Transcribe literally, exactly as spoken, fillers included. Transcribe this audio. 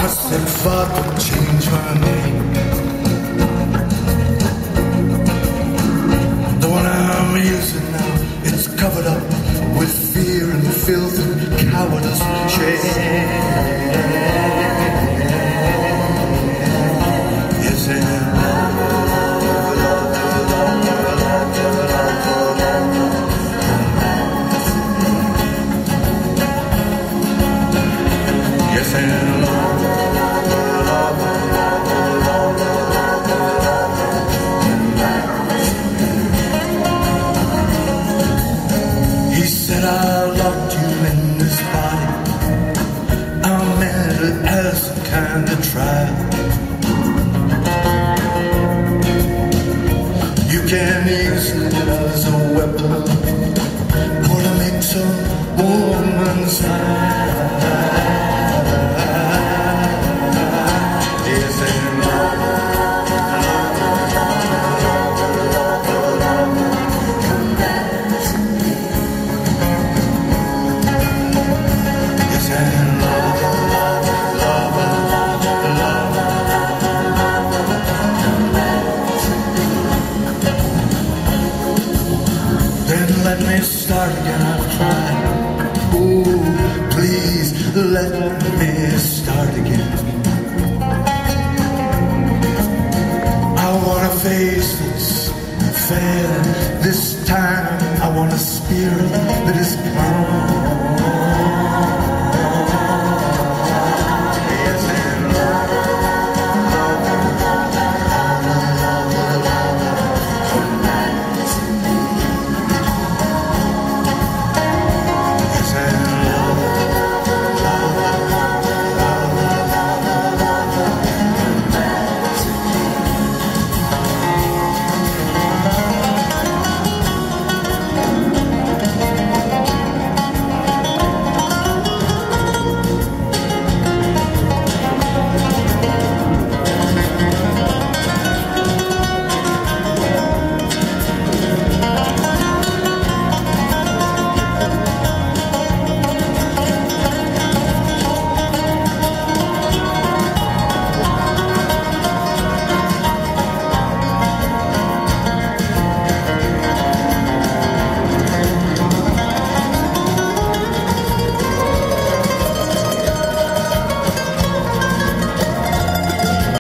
I said, Father, change my name. The one I'm using now, it's covered up with fear and filth and cowardice, shame. Yes, and yes, and he said, I locked you in this body. I meant it as a kind of trial. You can use it as a weapon or to make some woman smile. Yes, and yes, and love, love, love, then let me start again, I've tried. Ooh, please let me start again. I wanna face this fair. This time I want a spirit that is calm.